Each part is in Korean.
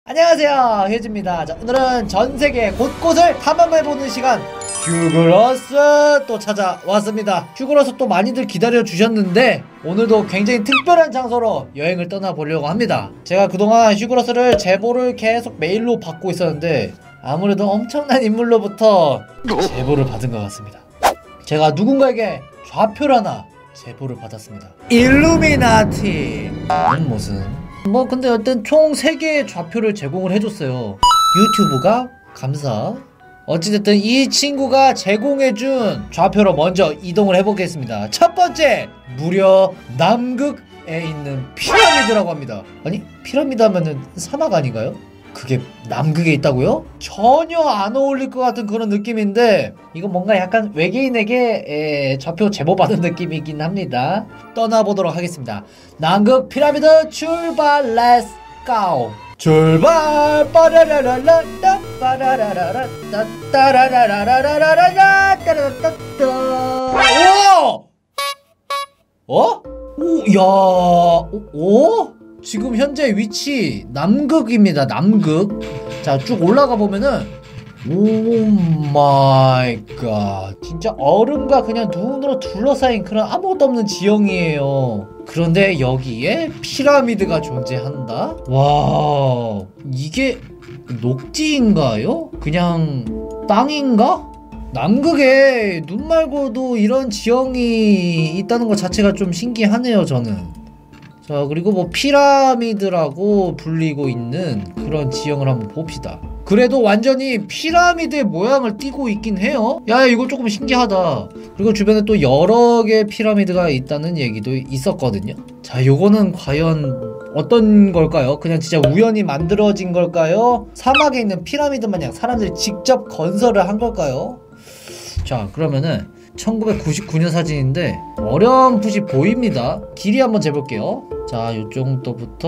안녕하세요, 휴즈입니다. 자, 오늘은 전세계 곳곳을 탐험해보는 시간 휴그로스 또 찾아왔습니다. 휴그로스 또 많이들 기다려주셨는데 오늘도 굉장히 특별한 장소로 여행을 떠나보려고 합니다. 제가 그동안 휴그로스를 제보를 계속 메일로 받고 있었는데 아무래도 엄청난 인물로부터 제보를 받은 것 같습니다. 제가 누군가에게 좌표를 하나 제보를 받았습니다. 일루미나티 무슨 근데 여튼 총 3개의 좌표를 제공을 해줬어요. 유튜브가 감사. 어찌됐든 이 친구가 제공해준 좌표로 먼저 이동을 해보겠습니다. 첫 번째, 무려 남극에 있는 피라미드라고 합니다. 아니, 피라미드 하면은 사막 아닌가요? 그게 남극에 있다고요? 전혀 안 어울릴 것 같은 그런 느낌인데 이건 뭔가 약간 외계인에게 좌표 제보받은 느낌이긴 합니다. 떠나보도록 하겠습니다. 남극 피라미드 출발. 렛츠 고! 출발! 빠라라라라 빠라라라라 따라라라라라라라 따라따따. 우와! 오, 야, 오? 지금 현재 위치 남극입니다. 남극. 자, 쭉 올라가 보면은 오 마이 갓, 진짜 얼음과 그냥 눈으로 둘러싸인 그런 아무것도 없는 지형이에요. 그런데 여기에 피라미드가 존재한다? 와, 이게 녹지인가요? 그냥 땅인가? 남극에 눈 말고도 이런 지형이 있다는 것 자체가 좀 신기하네요, 저는. 자, 그리고 뭐 피라미드라고 불리고 있는 그런 지형을 한번 봅시다. 그래도 완전히 피라미드의 모양을 띠고 있긴 해요. 야, 이거 조금 신기하다. 그리고 주변에 또 여러 개의 피라미드가 있다는 얘기도 있었거든요. 자, 요거는 과연 어떤 걸까요? 그냥 진짜 우연히 만들어진 걸까요? 사막에 있는 피라미드 마냥 사람들이 직접 건설을 한 걸까요? 자, 그러면은 1999년 사진인데 어렴풋이 보입니다. 길이 한번 재볼게요. 자, 요 정도부터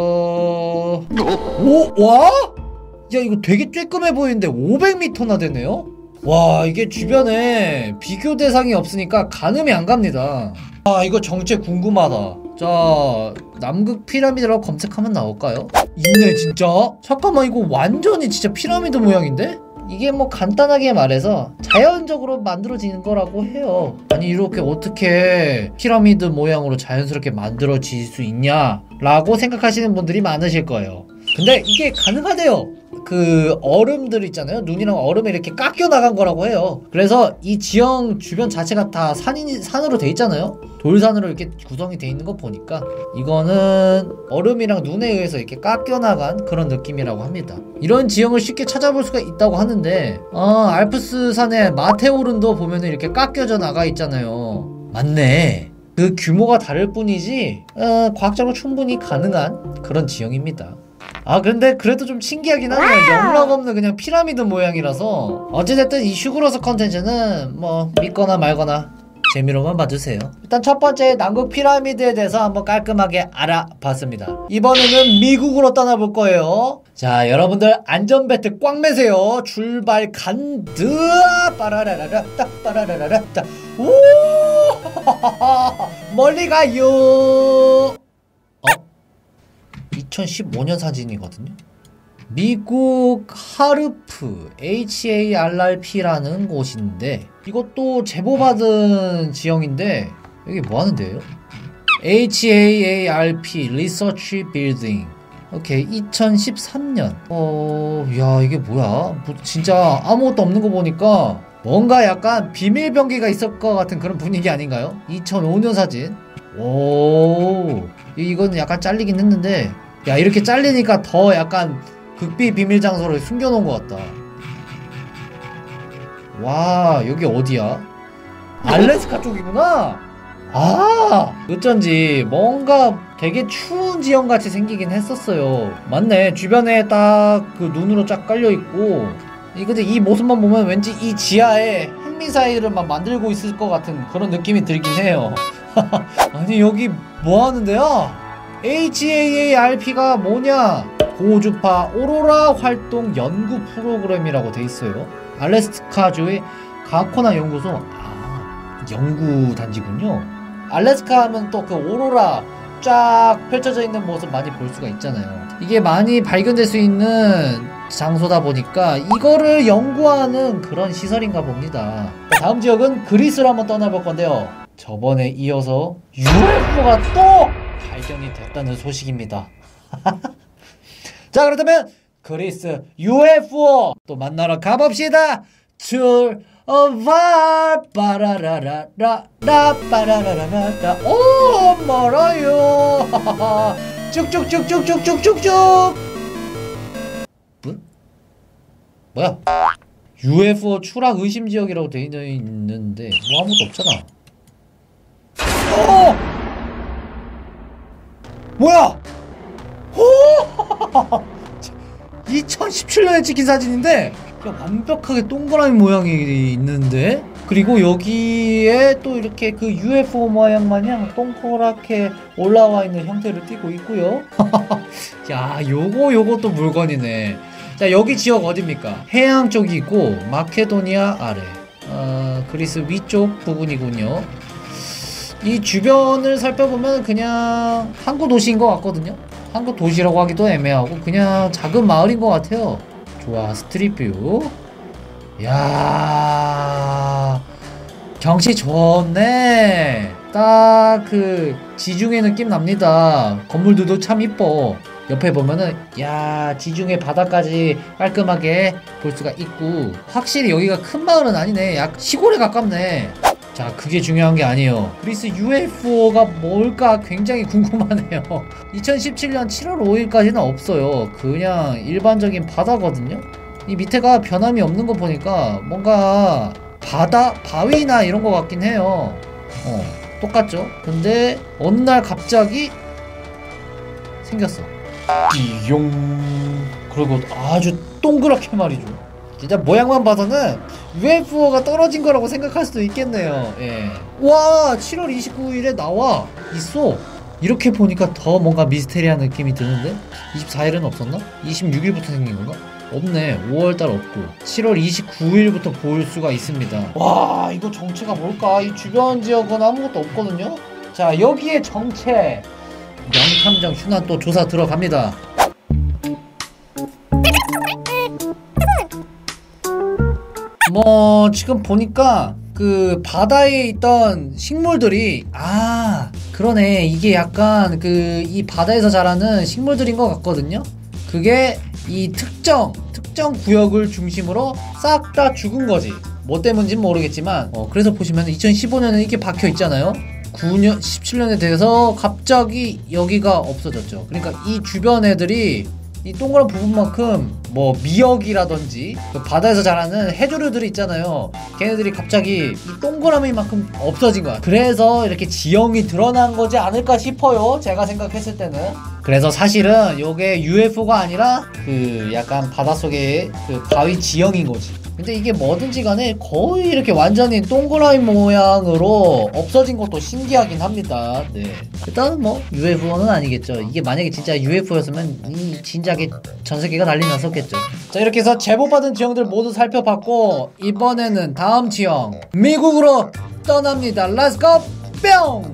오! 와? 야, 이거 되게 쬐끔해 보이는데 500m나 되네요? 와, 이게 주변에 비교 대상이 없으니까 가늠이 안 갑니다. 아, 이거 정체 궁금하다. 자, 남극 피라미드라고 검색하면 나올까요? 있네, 진짜. 잠깐만, 이거 완전히 진짜 피라미드 모양인데? 이게 뭐 간단하게 말해서 자연적으로 만들어지는 거라고 해요. 아니, 이렇게 어떻게 피라미드 모양으로 자연스럽게 만들어질 수 있냐 라고 생각하시는 분들이 많으실 거예요. 근데 이게 가능하대요. 그 얼음들 있잖아요. 눈이랑 얼음이 이렇게 깎여 나간 거라고 해요. 그래서 이 지형 주변 자체가 다 산으로 돼 있잖아요. 돌산으로 이렇게 구성이 돼 있는 거 보니까 이거는 얼음이랑 눈에 의해서 이렇게 깎여 나간 그런 느낌이라고 합니다. 이런 지형을 쉽게 찾아볼 수가 있다고 하는데 알프스 산의 마테오른도 보면은 이렇게 깎여져 나가 있잖아요. 맞네. 그 규모가 다를 뿐이지 과학적으로 충분히 가능한 그런 지형입니다. 아, 근데 그래도 좀 신기하긴 하네요. 영락 없는 그냥 피라미드 모양이라서 어찌됐든 이 휴그로스 컨텐츠는 뭐 믿거나 말거나 재미로만 봐주세요. 일단 첫 번째 남극 피라미드에 대해서 한번 깔끔하게 알아봤습니다. 이번에는 미국으로 떠나볼 거예요. 자, 여러분들 안전벨트 꽉 매세요. 출발 간드. 빠라라라라 딱 빠라라라라 딱. 오 멀리 가요. 2015년 사진이거든요. 미국 하르프 HARP라는 곳인데 이것도 제보받은 지형인데 여기 뭐 하는 데예요? HARP Research Building. 오케이, 2013년. 야, 이게 뭐야? 진짜 아무것도 없는 거 보니까 뭔가 약간 비밀 병기가 있을 것 같은 그런 분위기 아닌가요? 2005년 사진. 오, 이거는 약간 잘리긴 했는데, 야, 이렇게 잘리니까 더 약간 극비 비밀 장소를 숨겨놓은 것 같다. 와, 여기 어디야? 알래스카 쪽이구나? 아, 어쩐지 뭔가 되게 추운 지형같이 생기긴 했었어요. 맞네, 주변에 딱 그 눈으로 쫙 깔려있고. 근데 이 모습만 보면 왠지 이 지하에 핵미사일을 막 만들고 있을 것 같은 그런 느낌이 들긴 해요. 아니, 여기 뭐 하는데요? HAARP가 뭐냐? 고주파 오로라 활동 연구 프로그램이라고 돼 있어요. 알래스카주의 가코나 연구소. 연구 단지군요. 알래스카 하면 또 그 오로라 쫙 펼쳐져 있는 모습 많이 볼 수가 있잖아요. 이게 많이 발견될 수 있는 장소다 보니까 이거를 연구하는 그런 시설인가 봅니다. 다음 지역은 그리스로 한번 떠나볼 건데요. 저번에 이어서 UFO가 또 발견이 됐다는 소식입니다. 자, 그렇다면 그리스 UFO 또 만나러 가봅시다. 출발 빠라라라라 빠라라라라. 오, 멀어요. 쭉쭉쭉쭉쭉쭉쭉쭉. 뭐야? UFO 추락 의심 지역이라고 되어 있는데 뭐 아무것도 없잖아. 뭐야? 2017년에 찍힌 사진인데 완벽하게 동그라미 모양이 있는데, 그리고 여기에 또 이렇게 그 UFO 모양 마냥 동그랗게 올라와 있는 형태를 띠고 있고요. 야, 요것도 물건이네. 자, 여기 지역 어딥니까? 해양 쪽이 있고 마케도니아 아래, 그리스 위쪽 부분이군요. 이 주변을 살펴보면 그냥 항구 도시인 것 같거든요. 항구 도시라고 하기도 애매하고 그냥 작은 마을인 것 같아요. 좋아, 스트릿뷰. 야, 경치 좋네. 딱 그 지중해 느낌 납니다. 건물들도 참 이뻐. 옆에 보면은 야, 지중해 바다까지 깔끔하게 볼 수가 있고, 확실히 여기가 큰 마을은 아니네. 약 시골에 가깝네. 자, 그게 중요한 게 아니에요. 그리스 UFO가 뭘까 굉장히 궁금하네요. 2017년 7월 5일까지는 없어요. 그냥 일반적인 바다거든요. 이 밑에가 변함이 없는 거 보니까 뭔가 바다, 바위나 이런 거 같긴 해요. 똑같죠? 근데 어느 날 갑자기 생겼어. 띠용. 그리고 아주 동그랗게 말이죠. 진짜 모양만 봐서는 UFO가 떨어진 거라고 생각할 수도 있겠네요. 예. 와, 7월 29일에 나와 있어. 이렇게 보니까 더 뭔가 미스테리한 느낌이 드는데? 24일은 없었나? 26일부터 생긴 건가? 없네. 5월달 없고 7월 29일부터 볼 수가 있습니다. 와, 이거 정체가 뭘까? 이 주변 지역은 아무것도 없거든요. 자, 여기에 정체 명탐정 휴난 또 조사 들어갑니다. 뭐 지금 보니까 그 바다에 있던 식물들이, 그러네, 이게 약간 그 이 바다에서 자라는 식물들인 것 같거든요. 그게 이 특정 구역을 중심으로 싹 다 죽은 거지. 뭐 때문인지는 모르겠지만 그래서 보시면 2015년에 이렇게 박혀 있잖아요. 9년 17년에 대해서 갑자기 여기가 없어졌죠. 그러니까 이 주변 애들이 이 동그란 부분만큼 뭐 미역이라든지 그 바다에서 자라는 해조류들이 있잖아요. 걔네들이 갑자기 이 동그라미만큼 없어진 거야. 그래서 이렇게 지형이 드러난 거지 않을까 싶어요, 제가 생각했을 때는. 그래서 사실은 요게 UFO가 아니라 그 약간 바닷속의 그 바위 지형인 거지. 근데 이게 뭐든지 간에 거의 이렇게 완전히 동그라미 모양으로 없어진 것도 신기하긴 합니다. 네. 일단은 뭐 UFO는 아니겠죠. 이게 만약에 진짜 UFO였으면 이 진작에 전세계가 난리 났었겠죠. 자, 이렇게 해서 제보받은 지형들 모두 살펴봤고, 이번에는 다음 지형 미국으로 떠납니다. Let's go! 뿅!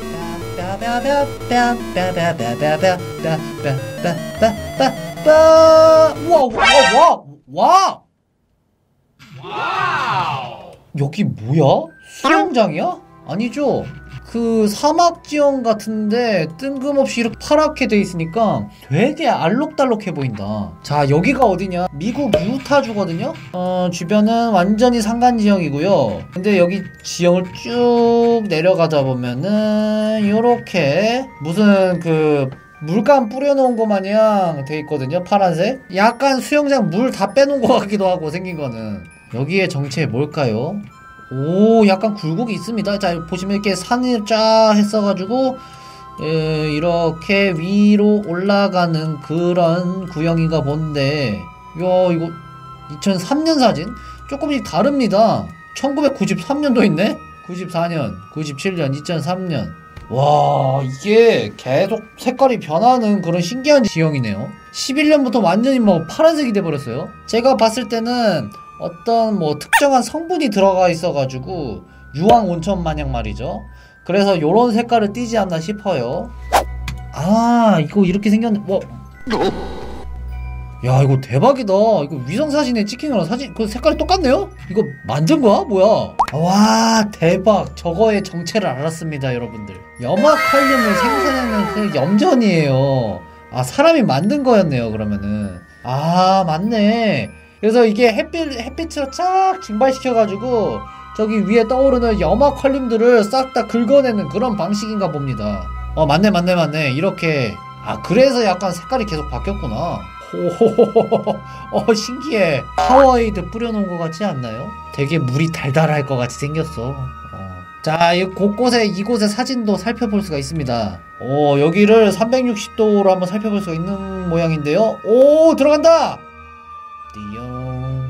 와! 와우! 여기 뭐야? 수영장이야? 아니죠? 그 사막 지형 같은데 뜬금없이 이렇게 파랗게 돼 있으니까 되게 알록달록해 보인다. 자, 여기가 어디냐? 미국 유타주거든요? 주변은 완전히 산간 지형이고요. 근데 여기 지형을 쭉 내려가다 보면은 요렇게 무슨 그 물감 뿌려놓은 거 마냥 돼 있거든요. 파란색. 약간 수영장 물 다 빼놓은 거 같기도 하고, 생긴 거는. 여기에 정체 뭘까요? 오, 약간 굴곡이 있습니다. 자, 보시면 이렇게 산을 쫙 했어가지고 이렇게 위로 올라가는 그런 구형인가 본데, 야, 이거 2003년 사진? 조금씩 다릅니다. 1993년도 있네? 94년, 97년, 2003년. 와, 이게 계속 색깔이 변하는 그런 신기한 지형이네요. 11년부터 완전히 뭐 파란색이 돼버렸어요. 제가 봤을 때는 어떤 뭐 특정한 성분이 들어가 있어가지고 유황 온천 마냥 말이죠. 그래서 요런 색깔을 띠지 않나 싶어요. 아, 이거 이렇게 생겼네. 야 이거 대박이다. 이거 위성사진에 찍힌 거랑 사진 그 색깔이 똑같네요? 이거 만든 거야? 뭐야? 와 대박. 저거의 정체를 알았습니다 여러분들. 염화칼륨을 생산하는 그 염전이에요. 아 사람이 만든 거였네요 그러면은. 아 맞네. 그래서 이게 햇빛으로 쫙 증발시켜가지고 저기 위에 떠오르는 염화칼륨들을 싹 다 긁어내는 그런 방식인가 봅니다. 맞네 이렇게. 아 그래서 약간 색깔이 계속 바뀌었구나. 호호호호. 신기해. 파워에이드 뿌려놓은 것 같지 않나요? 되게 물이 달달할 것 같이 생겼어. 자, 이곳의 사진도 살펴볼 수가 있습니다. 여기를 360도로 한번 살펴볼 수가 있는 모양인데요. 오, 들어간다! 띠용.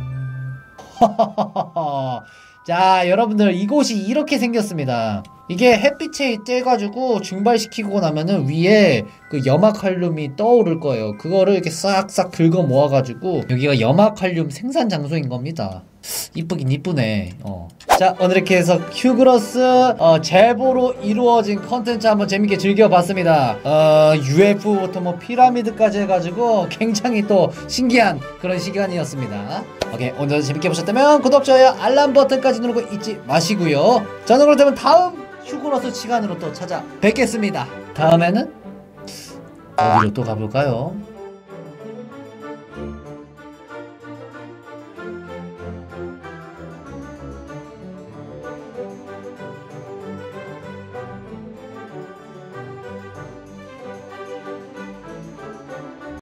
자, 여러분들, 이곳이 이렇게 생겼습니다. 이게 햇빛에 쬐가지고 증발시키고 나면은 위에 그 염화칼륨이 떠오를 거예요. 그거를 이렇게 싹싹 긁어 모아가지고 여기가 염화칼륨 생산 장소인 겁니다. 이쁘긴 이쁘네. 자 오늘 이렇게 해서 큐그로스 제보로 이루어진 컨텐츠 한번 재밌게 즐겨봤습니다. UFO부터 뭐 피라미드까지 해가지고 굉장히 또 신기한 그런 시간이었습니다. 오케이 오늘도 재밌게 보셨다면 구독, 좋아요, 알람 버튼까지 누르고 잊지 마시고요. 저는 그렇다면 다음 큐그로스 시간으로 또 찾아뵙겠습니다. 다음에는 어디로 또 가볼까요?